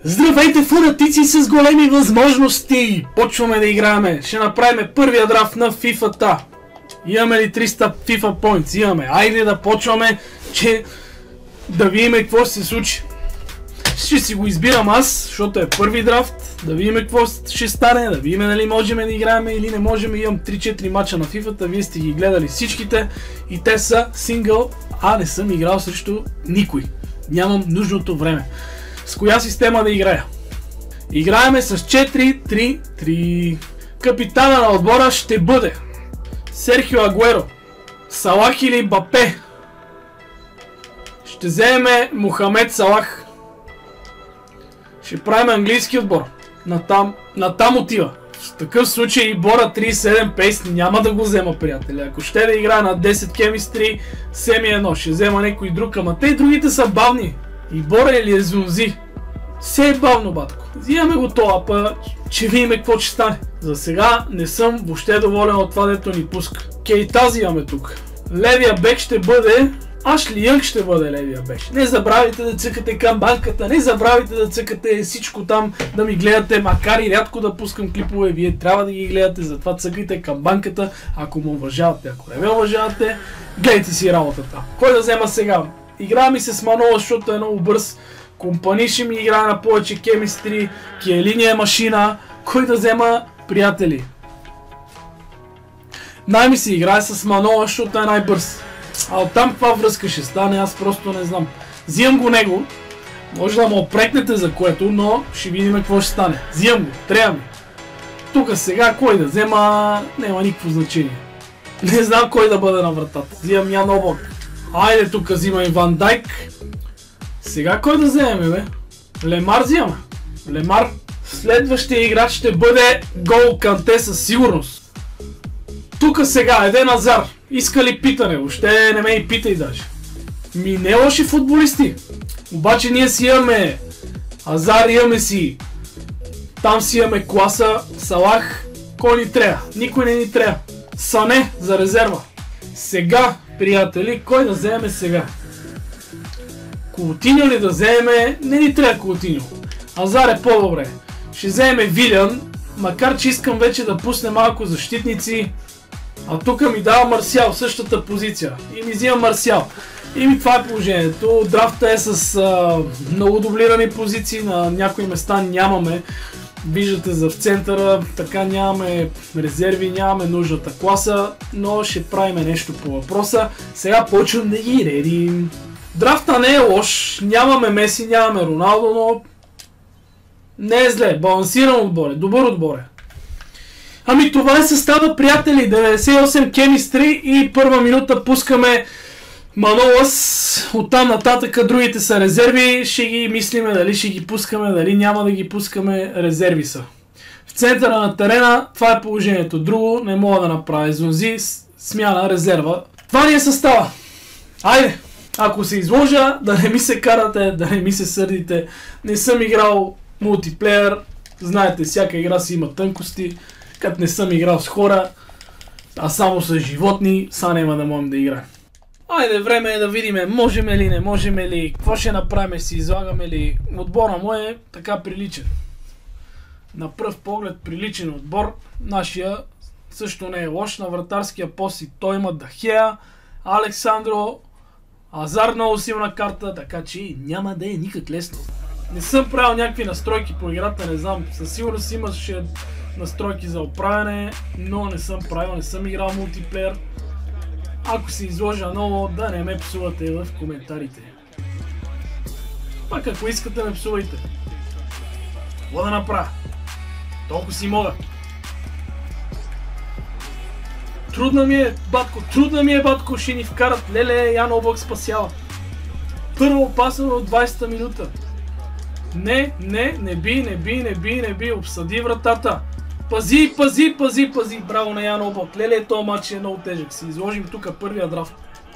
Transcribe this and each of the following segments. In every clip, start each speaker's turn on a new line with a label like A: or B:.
A: Здравейте, фанатици с големи възможности! Почваме да играем. Ще направим първия драфт на FIFA-та. Имаме ли 300 FIFA points? Имаме. Айде да почваме, че да видим какво ще се случи. Ще си го избирам аз, защото е първи драфт. Да видим какво ще стане, да видим дали можем да играем или не можем. Имам 3-4 мача на FIFA-та, вие сте ги гледали всичките и те са сингъл, а не съм играл срещу никой. Нямам нужното време. С коя система да играя? Играеме с 4-3-3. Капитана на отбора ще бъде Серхио Агуеро, Салах или Мбапе. Ще вземе Мохамед Салах. Ще правим английски отбор. Натам отива. В такъв случай Бора 37 пейс няма да го взема, приятели. Ако ще да играе на 10 кемистри, семи едно. Ще взема някой друг, ама те другите са бавни. И Бора или Езунзи. Все е бавно, батко. Взимаме го това, па че видим какво ще стане. За сега не съм въобще доволен от това, дето ни пуска. Кейта взимаме тук. Левия бек ще бъде... Ашли Янг ще бъде левия бек. Не забравяйте да цъкате камбанката, не забравяйте да цъкате всичко там, да ми гледате, макар и рядко да пускам клипове, вие трябва да ги гледате, затова цъкайте камбанката, ако ме уважавате. Ако не ме уважавате, гледайте си работата. Кой да взема сега? Игра ми се с Манола, защото е много бърз. Компани ще ми играе на повече кемистри, Киелини е машина. Кой да взема, приятели? Най-ми се играе с Манола, защото е най-бърз. А оттам каква връзка ще стане, аз просто не знам. Взимам го него. Може да му опрекнете за което, но ще видим какво ще стане. Взимам го, трябва ми. Тук сега кой да взема, няма никакво значение. Не знам кой да бъде на вратата. Взимам Ян Облак. Айде тук взимам и Ван Дайк. Сега кой да вземем, бе? Лемар взимаме. Лемар. Следващия играч ще бъде Гол Канте със сигурност. Тук сега Еден Азар. Иска ли питане? Въобще не ме и питай даже. Ми не лоши футболисти. Обаче ние си имаме Азар, имаме си. Там си имаме класа, Салах. Кой ни трябва? Никой не ни трябва. Сане за резерва. Сега, приятели, кой да вземем сега? Коутиньо ли да вземем? Не ни трябва Коутиньо. Азар е по-добре. Ще вземем Вилиан, макар че искам вече да пусне малко защитници. А тук ми дава Марсиал, същата позиция. И ми взима Марсиал. И ми това е положението. Драфта е с много дублирани позиции. На някои места нямаме. Виждате за в центъра, така нямаме резерви, нямаме нужната класа. Но ще правим нещо по въпроса. Сега почвам да ги редим. Драфта не е лош. Нямаме Меси, нямаме Роналдо, но не е зле. Балансиран отбор е, добър отбор е. Ами това е състава, приятели, 98 кемистри и първа минута пускаме Манолас, оттам нататък другите са резерви, ще ги мислиме дали ще ги пускаме, дали няма да ги пускаме, резерви са. В центъра на терена това е положението, друго не мога да направя, Зунзи, смяна, резерва. Това ни е състава. Айде, ако се изложа, да не ми се карате, да не ми се сърдите, не съм играл мултиплеер, знаете, всяка игра си има тънкости. Като не съм играл с хора, а само с животни, са няма да можем да играем. Айде, време е да видим, можем ли, не можем ли, какво ще направим, си излагаме ли. Отбора му е така приличен. На пръв поглед приличен отбор, нашия също не е лош, на вратарския пост и той има Дахея, Александро, Азар много силна карта, така че няма да е никак лесно. Не съм правил някакви настройки по играта, не знам, със сигурност имаше настройки за оправяне, но не съм правил, не съм играл мултиплеер. Ако се изложа много, да не ме псувате в коментарите. Пак ако искате, ме псувайте. Какво да направя? Толкова си мога. Трудно ми е, батко, ще ни вкарат. Леле, Ян Облак спасява. Първо опасен от 20-та минута. Не би, обсъди вратата. Пази, браво на Ян Облак. Леле, този матч е много тежък. Си изложим тук първия драфт.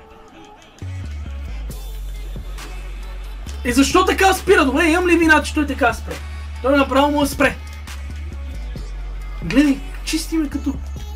A: И защо така спира? Добре, имам ли вина, че той така спре? Той направо му спре. Гледай, чисти ме като...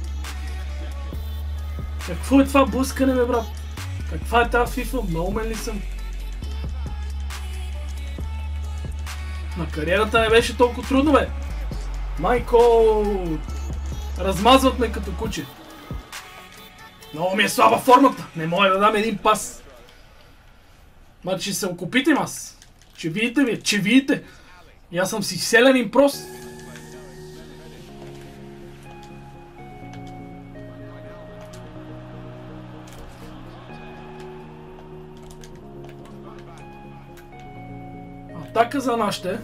A: Какво е това блъскане, бе, брат? Каква е тази FIFA? Много мен ли съм? На кариерата не беше толкова трудно, бе. Майко, размазват ме като куче. Много ми е слаба формата. Не мога да дам един пас. Ма че се окупите аз. Че видите ви, че видите. И аз съм си селен им прост. Атака за нашите.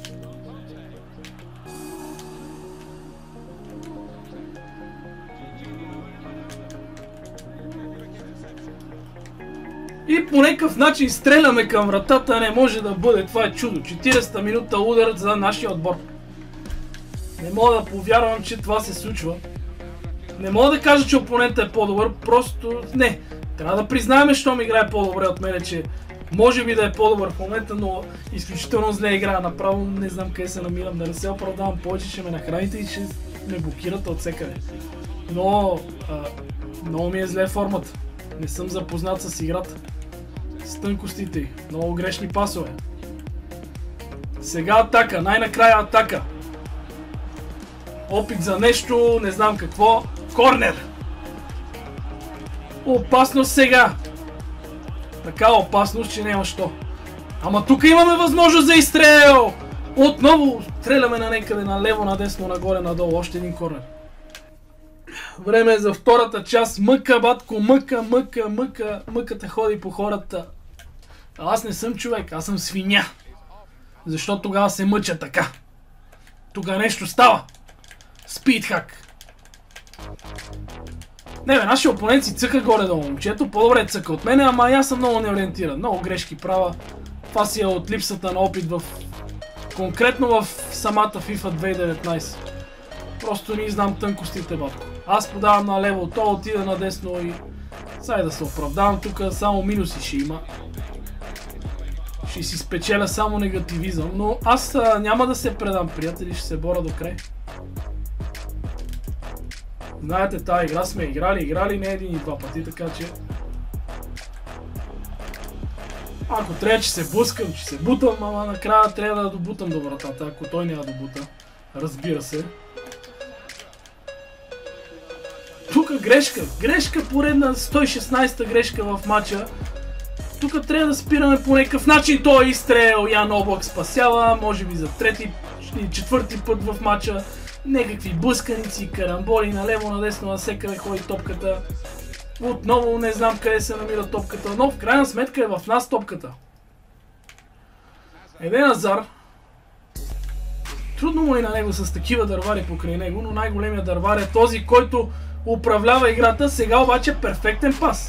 A: И по някакъв начин стреляме към вратата, не може да бъде. Това е чудо. 40-та минута удар за нашия отбор. Не мога да повярвам, че това се случва. Не мога да кажа, че опонентът е по-добър, просто не. Трябва да признаем, щом играе по-добре от мене, че може би да е по-добър в момента, но изключително зле играе. Направо не знам къде се намирам, да не се оправдавам повече, ще ме нахраните и ще ме блокирате от всекъде. Но много ми е зле формата. Не съм запознат с играта. С тънкостите й. Много грешни пасове. Сега атака. Най-накрая атака. Опит за нещо, не знам какво. Корнер! Опасност сега. Така опасност, че няма що. Ама тук имаме възможност за изстрел! Отново стреляме на някъде налево, надесно, нагоре, надолу. Още един корнер. Време е за втората част. Мъка, батко, мъка. Мъката ходи по хората. Аз не съм човек, аз съм свиня. Защо тогава се мъча така? Тук нещо става. Спидхак. Не бе, нашия опонент си цъка горе-долу. Момчето по-добре цъка от мене, ама аз съм много неориентиран. Много грешки права. Това си е от липсата на опит в... конкретно в самата FIFA 2019. Просто не знам тънкостите, батко. Аз подавам налево, то отида надесно и... Сега да се оправдавам, тук само минуси ще има. Ще си спечеля само негативизъм, но аз няма да се предам, приятели, ще се боря до край. Знаете, тази игра сме играли не един и два пъти, така че... Ако трябва, че се блъскам, че се бутам, ама накрая трябва да добутам до вратата, ако той няма да бута. Разбира се. Тук грешка поредна, 116-та грешка в матча. Тук трябва да спираме по някакъв начин. Той изстрел, Ян Облак спасява, може би за трети и четвърти път в матча. Някакви блъсканици, карамболи, налево, надесно, насекъде ходи топката. Отново не знам къде се намира топката, но в крайна сметка е в нас топката. Еден Азар. Трудно му е на него с такива дървари покрай него, но най-големият дървар е този, който управлява играта. Сега обаче перфектен пас.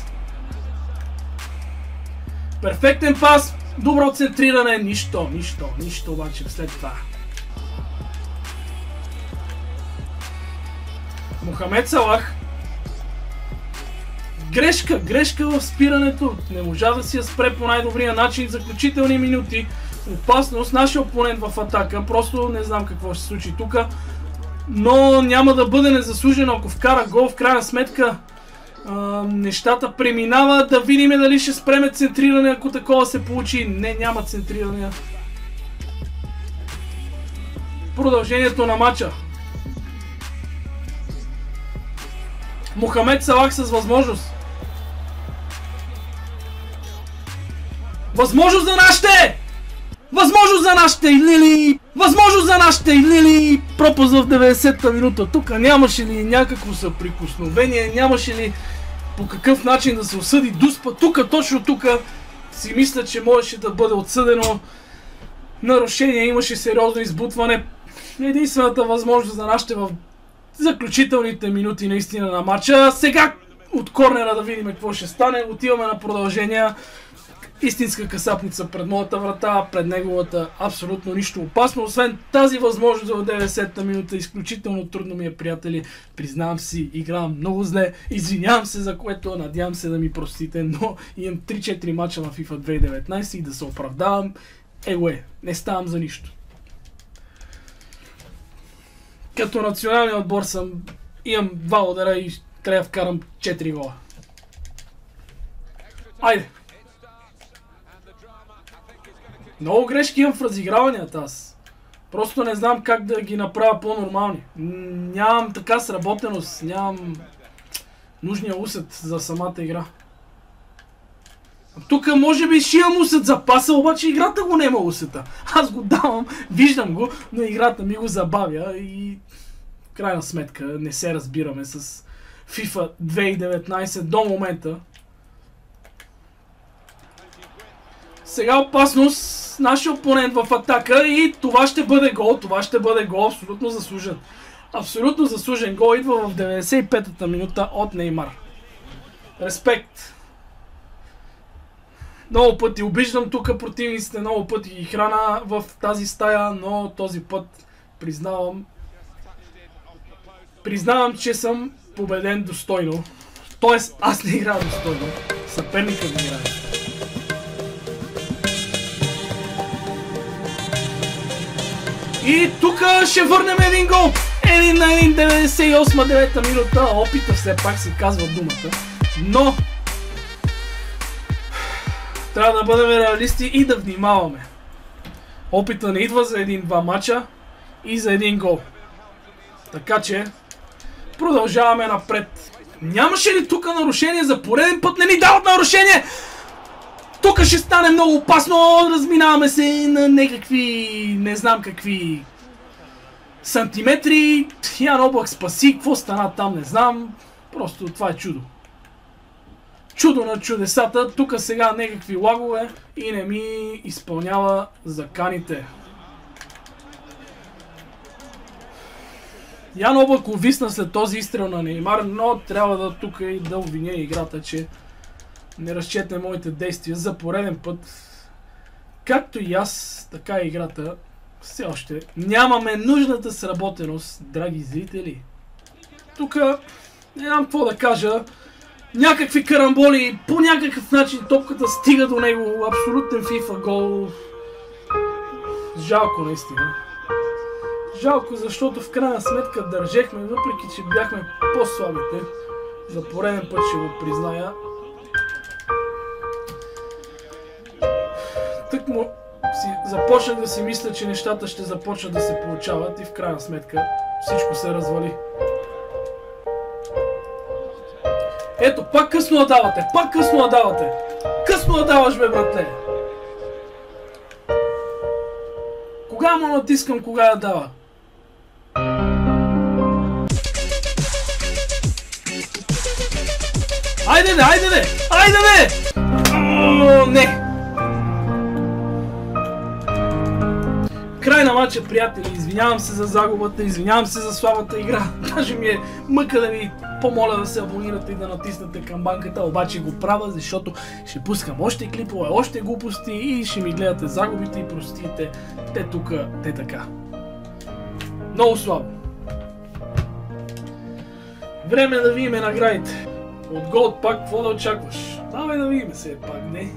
A: Перфектен пас, добро центриране, нищо обаче след това. Мохамед Салах. Грешка в спирането. Не можа да си я спре по най-добрия начин. Заключителни минути. Опасност. Нашия опонент в атака. Просто не знам какво ще се случи тук. Но няма да бъде незаслужено, ако вкара гол. В крайна сметка нещата преминават. Да видим дали ще спреме центриране, ако такова се получи. Не, няма центриране. Продължението на матча. Мохамед Салах с възможност. Възможност за нашите! Възможност за нашите! Лили! Възможност за нашите! Лили! Пропуск в 90-та минута. Тук нямаше ли някакво съприкосновение? Нямаше ли по какъв начин да се осъди Дуспа? Тук, точно тук си мисля, че можеше да бъде отсъдено. Нарушение, имаше сериозно избутване. Единствената възможност за нашите в заключителните минути наистина на матча. Сега от корнера да видим какво ще стане. Отиваме на продължение. Истинска касапница пред моята врата, пред неговата абсолютно нищо опасно. Освен тази възможност в 90-та минута, изключително трудно ми е, приятели. Признавам си, играм много зле. Извинявам се за което, надявам се да ми простите, но имам 3-4 мача на FIFA 2019 и да се оправдавам. Не ставам за нищо. Като националния отбор имам 2 удара и трябва да вкарам 4 гола. Айде! Много грешки имам в разиграванията аз. Просто не знам как да ги направя по-нормални. Нямам така сработеност, нямам нужния усет за самата игра. Тук може би ще имам усет за паса, обаче играта го няма усета. Аз го давам, виждам го, но играта ми го забавя и в крайна сметка не се разбираме с FIFA 2019 до момента. Сега опасност, нашия опонент в атака и това ще бъде гол, абсолютно заслужен. Абсолютно заслужен гол идва в 95-та минута от Неймар. Респект. Много пъти обиждам тук противниците, много пъти ги храна в тази стая, но този път признавам, че съм победен достойно. Тоест, аз не играя достойно. Съперникът не играе. И тук ще върнем един гол. Един на 98-9 минута. Опита все пак се казва думата. Но трябва да бъдем реалисти и да внимаваме. Опита не идва за един-два мача и за един гол. Така че продължаваме напред. Нямаше ли тук нарушение? За пореден път не ни дават нарушение! Тук ще стане много опасно. Разминаваме се на някакви, не знам какви сантиметри. Ян Облак спаси. Какво стана там не знам. Просто това е чудо. Чудо на чудесата. Тук сега някакви лагове и не ми изпълнява заканите. Ян Облак увисна след този изстрел на Неймар, но трябва да тук и да обвиня играта, че не разчете моите действия за пореден път. Както и аз, така и играта все още нямаме нужната сработеност, драги зрители. Тук не знам какво да кажа. Някакви карамболи, по някакъв начин топката стига до него. Абсолютен FIFA гол. Жалко наистина. Жалко, защото в крайна сметка държехме, въпреки че бяхме по-слабите. За пореден път ще го призная. Тък му започнах да си мисля, че нещата ще започнат да се получават и в крайна сметка всичко се развали. Ето, пак късно да давате, пак късно да давате. Късно да даваш, бе, братле. Кога му натискам, кога да дава? Айде, айде, айде, не! Край на матча, приятели. Извинявам се за загубата, извинявам се за слабата игра. Даже ми е мъка да ви помоля да се абонирате и да натиснете камбанката, обаче го правя, защото ще пускам още клипове, още глупости и ще ми гледате загубите и простите. Те тук, те така. Много слабо. Време да видим наградите. От Gold пак, какво да очакваш? Давай да видим се пак, не?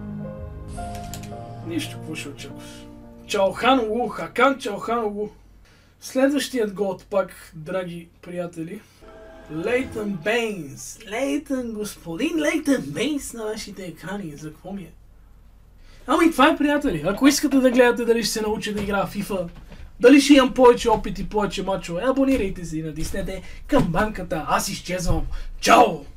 A: Нищо, какво ще очакваш? Чалханово, Хакан Чалханово. Следващият Gold пак, драги приятели. Лейтън Бейнс. Лейтън, господин Лейтън Бейнс на вашите екрани. За какво ми е? Ами това е, приятели. Ако искате да гледате дали ще се науча да игра в FIFA, дали ще имам повече опит и повече мачове, абонирайте се и натиснете камбанката. Аз изчезвам. Чао!